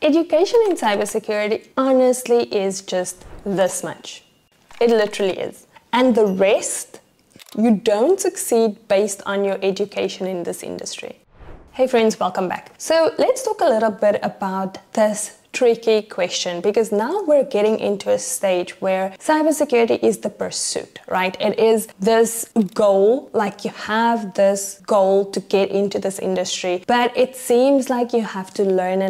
education in cybersecurity honestly is just this much. It literally is. And the rest, you don't succeed based on your education in this industry. Hey friends, welcome back. So let's talk a little bit about this tricky question, because now we're getting into a stage where cybersecurity is the pursuit, right? It is this goal, like you have this goal to get into this industry, but it seems like you have to learn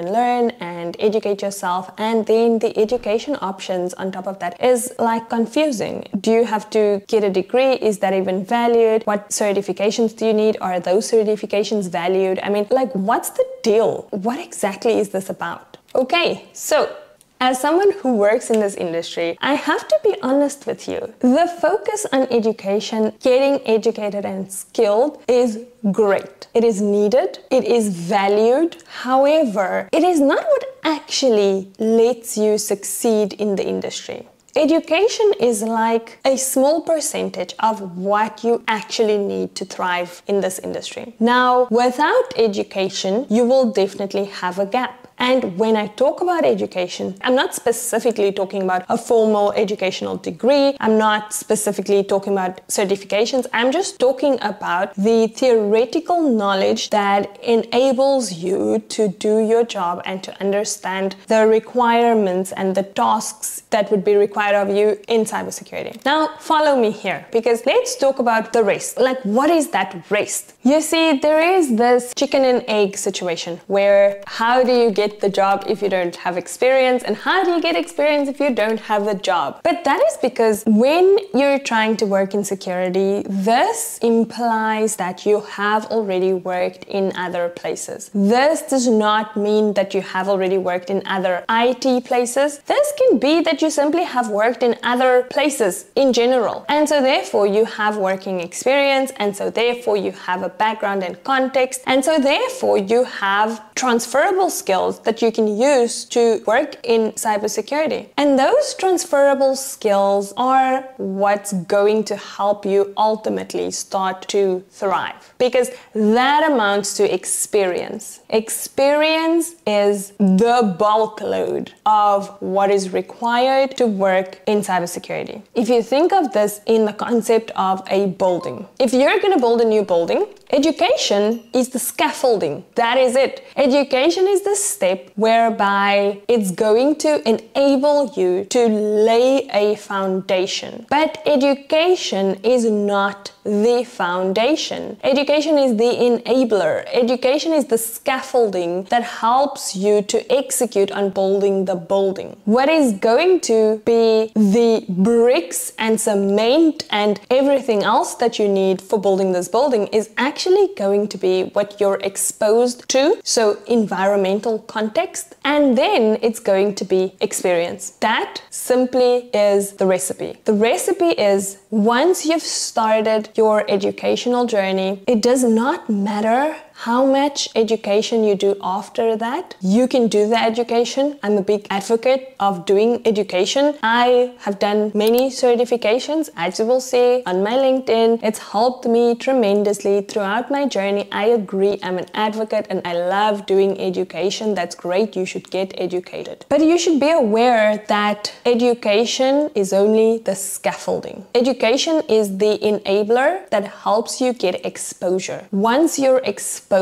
and educate yourself, and then the education options on top of that is like confusing. Do you have to get a degree? Is that even valued? What certifications do you need? Are those certifications valued? I mean, like, what's the deal? What exactly is this about? Okay, so as someone who works in this industry, I have to be honest with you. The focus on education, getting educated and skilled is great. It is needed. It is valued. However, it is not what actually lets you succeed in the industry. Education is like a small percentage of what you actually need to thrive in this industry. Now, without education, you will definitely have a gap. And when I talk about education, I'm not specifically talking about a formal educational degree. I'm not specifically talking about certifications. I'm just talking about the theoretical knowledge that enables you to do your job and to understand the requirements and the tasks that would be required of you in cybersecurity. Now, follow me here, because let's talk about the rest. Like, what is that rest? You see, there is this chicken and egg situation where how do you get the job if you don't have experience, and how do you get experience if you don't have the job? But that is because when you're trying to work in security, this implies that you have already worked in other places. This does not mean that you have already worked in other IT places. This can be that you simply have worked in other places in general. And so therefore you have working experience, and so therefore you have a background and context, and so therefore you have transferable skills that you can use to work in cybersecurity. And those transferable skills are what's going to help you ultimately start to thrive, because that amounts to experience. Experience is the bulk load of what is required to work in cybersecurity. If you think of this in the concept of a building, if you're going to build a new building, education is the scaffolding. That is it. Education is the step whereby it's going to enable you to lay a foundation. But education is not the foundation. Education is the enabler. Education is the scaffolding that helps you to execute on building the building. What is going to be the bricks and cement and everything else that you need for building this building is actually going to be what you're exposed to, so environmental context, and then it's going to be experience. That simply is the recipe. The recipe is, once you've started your educational journey, it does not matter how much education you do after that. You can do the education. I'm a big advocate of doing education. I have done many certifications, as you will see on my LinkedIn. It's helped me tremendously throughout my journey. I agree, I'm an advocate and I love doing education. That's great, you should get educated. But you should be aware that education is only the scaffolding. Education is the enabler that helps you get exposure. Once you're exposed,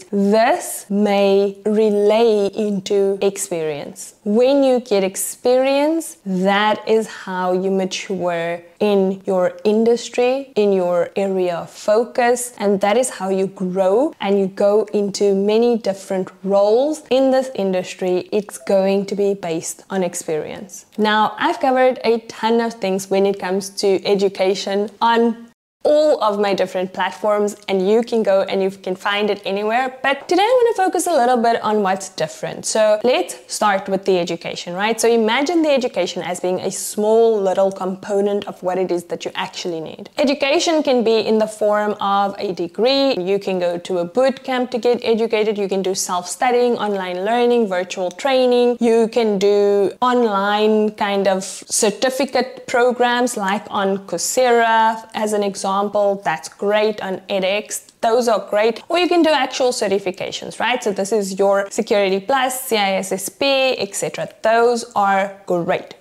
this may relay into experience. When you get experience, that is how you mature in your industry, in your area of focus, and that is how you grow and you go into many different roles in this industry. It's going to be based on experience. Now, I've covered a ton of things when it comes to education on all of my different platforms, and you can go and you can find it anywhere. But today I want to focus a little bit on what's different. So let's start with the education, right? So imagine the education as being a small little component of what it is that you actually need. Education can be in the form of a degree. You can go to a boot camp to get educated. You can do self-studying, online learning, virtual training. You can do online kind of certificate programs like on Coursera as an example. example, that's great on edX. Those are great. Or you can do actual certifications, right? So this is your Security Plus, CISSP, etc. Those are great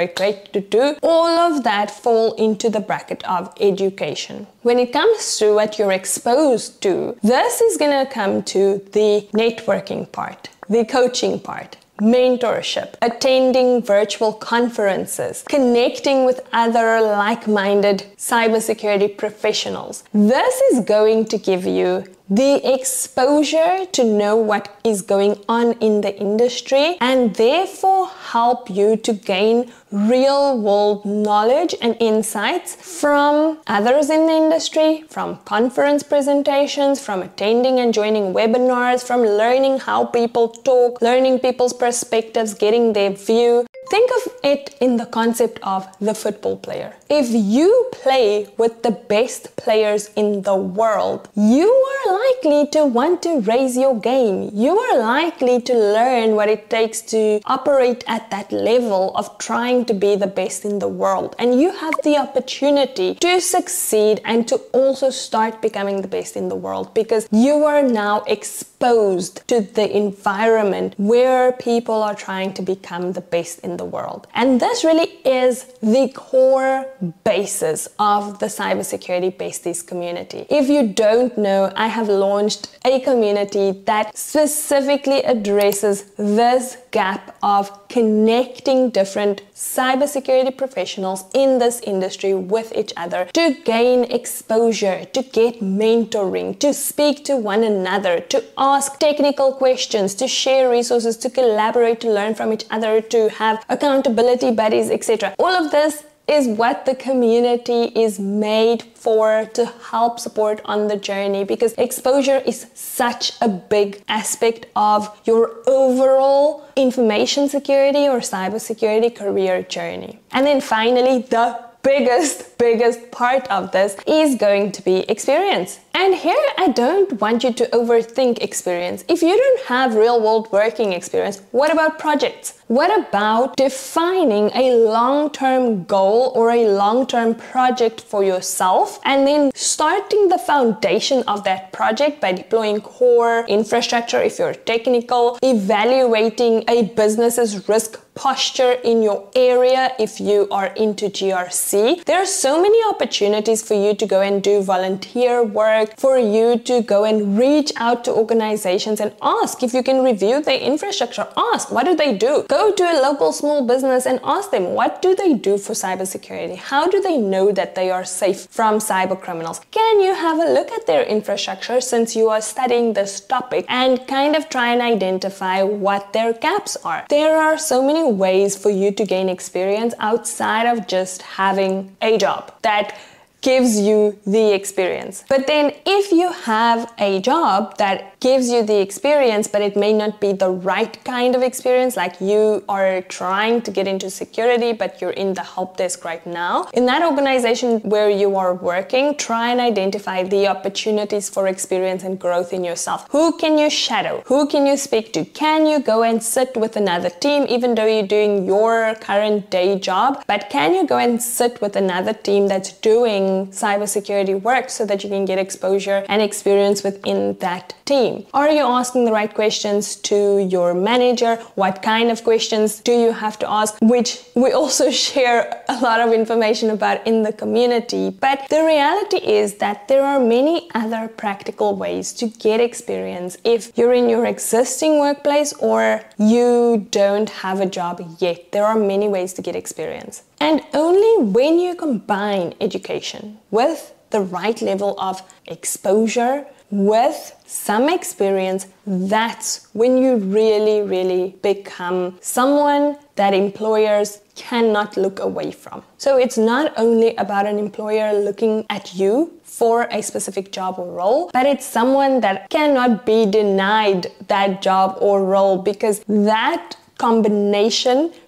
to do. All of that fall into the bracket of education. When it comes to what you're exposed to, this is going to come to the networking part, the coaching part, mentorship, attending virtual conferences, connecting with other like-minded cybersecurity professionals. This is going to give you the exposure to know what is going on in the industry and therefore help you to gain real-world knowledge and insights from others in the industry, from conference presentations, from attending and joining webinars, from learning how people talk, learning people's perspectives, getting their view. Think of it in the concept of the football player. If you play with the best players in the world, you are likely to want to raise your game. You are likely to learn what it takes to operate at that level of trying to be the best in the world. And you have the opportunity to succeed and to also start becoming the best in the world because you are now exposed to the environment where people are trying to become the best in the world. And this really is the core basis of the Cybersecurity Besties community. If you don't know, I have launched a community that specifically addresses this gap of connecting different cybersecurity professionals in this industry with each other to gain exposure, to get mentoring, to speak to one another, to ask technical questions, to share resources, to collaborate, to learn from each other, to have accountability buddies, etc. All of this is what the community is made for, to help support on the journey, because exposure is such a big aspect of your overall information security or cybersecurity career journey. And then finally, the biggest part of this is going to be experience. And here I don't want you to overthink experience. If you don't have real world working experience, what about projects? What about defining a long-term goal or a long-term project for yourself and then starting the foundation of that project by deploying core infrastructure if you're technical, evaluating a business's risk posture in your area if you are into GRC. There are so many opportunities for you to go and do volunteer work, for you to go and reach out to organizations and ask if you can review their infrastructure. Ask, what do they do? Go to a local small business and ask them, what do they do for cybersecurity? How do they know that they are safe from cyber criminals? Can you have a look at their infrastructure since you are studying this topic and kind of try and identify what their gaps are? There are so many ways for you to gain experience outside of just having a job that gives you the experience. But then if you have a job that gives you the experience, but it may not be the right kind of experience, like you are trying to get into security, but you're in the help desk right now, in that organization where you are working, try and identify the opportunities for experience and growth in yourself. Who can you shadow? Who can you speak to? Can you go and sit with another team, even though you're doing your current day job, but can you go and sit with another team that's doing cybersecurity work so that you can get exposure and experience within that team? Are you asking the right questions to your manager? What kind of questions do you have to ask? Which we also share a lot of information about in the community. But the reality is that there are many other practical ways to get experience if you're in your existing workplace or you don't have a job yet. There are many ways to get experience. And only when you combine education with the right level of exposure, with some experience, that's when you really become someone that employers cannot look away from. So it's not only about an employer looking at you for a specific job or role, but it's someone that cannot be denied that job or role, because that combination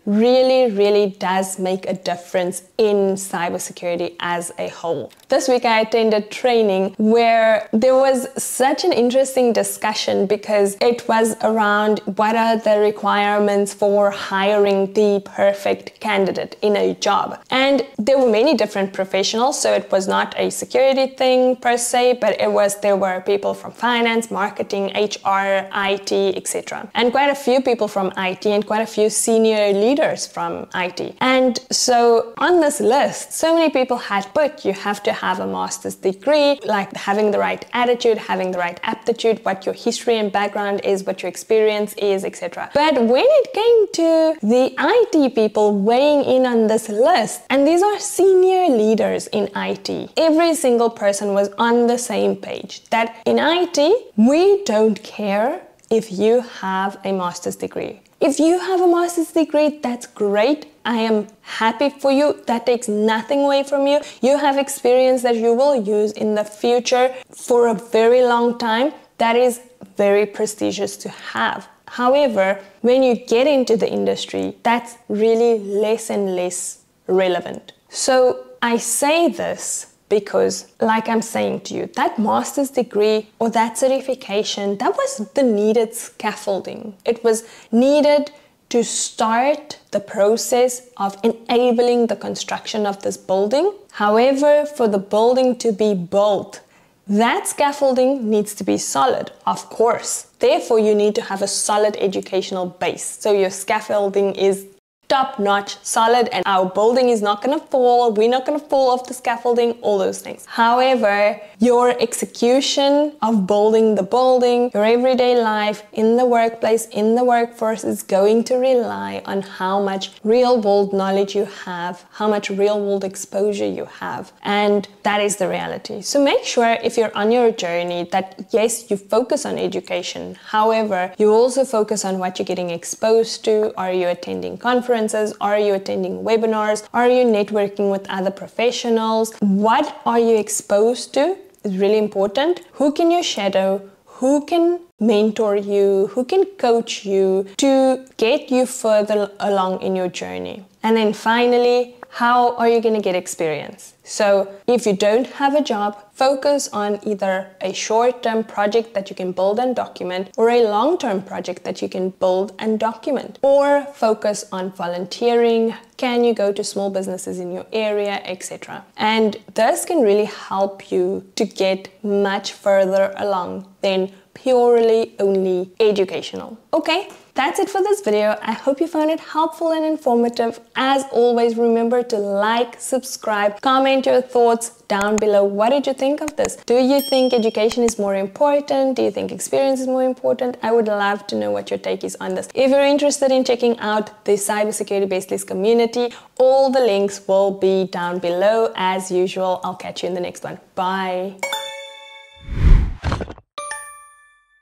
really does make a difference in cybersecurity as a whole. This week I attended training where there was such an interesting discussion because it was around what are the requirements for hiring the perfect candidate in a job. And there were many different professionals, so it was not a security thing per se, but there were people from finance, marketing, HR, IT, etc. And quite a few people from IT and quite a few senior leaders from IT. And so on this list, so many people had put, you have to have a master's degree, like having the right attitude, having the right aptitude, what your history and background is, what your experience is, etc. But when it came to the IT people weighing in on this list, and these are senior leaders in IT, every single person was on the same page that in IT, we don't care if you have a master's degree. If you have a master's degree, that's great. I am happy for you. That takes nothing away from you. You have experience that you will use in the future for a very long time. That is very prestigious to have. However, when you get into the industry, that's really less and less relevant. So I say this because, like I'm saying to you, that master's degree or that certification, that was the needed scaffolding. It was needed to start the process of enabling the construction of this building. However, for the building to be built, that scaffolding needs to be solid, of course. Therefore, you need to have a solid educational base. So your scaffolding is top-notch, solid, and our building is not going to fall, we're not going to fall off the scaffolding, all those things. However, your execution of building the building, your everyday life in the workplace, in the workforce is going to rely on how much real-world knowledge you have, how much real-world exposure you have, and that is the reality. So make sure if you're on your journey that yes, you focus on education, however, you also focus on what you're getting exposed to. Are you attending conferences? Are you attending webinars? Are you networking with other professionals? What are you exposed to is really important. Who can you shadow? Who can mentor you? Who can coach you to get you further along in your journey? And then finally, how are you going to get experience? So if you don't have a job, focus on either a short-term project that you can build and document or a long-term project that you can build and document, or focus on volunteering. Can you go to small businesses in your area, etc. And this can really help you to get much further along than purely only educational. Okay, that's it for this video. I hope you found it helpful and informative. As always, remember to like, subscribe, comment your thoughts down below. What did you think of this? Do you think education is more important? Do you think experience is more important? I would love to know what your take is on this. If you're interested in checking out the Cybersecurity Besties community, all the links will be down below as usual. I'll catch you in the next one. Bye.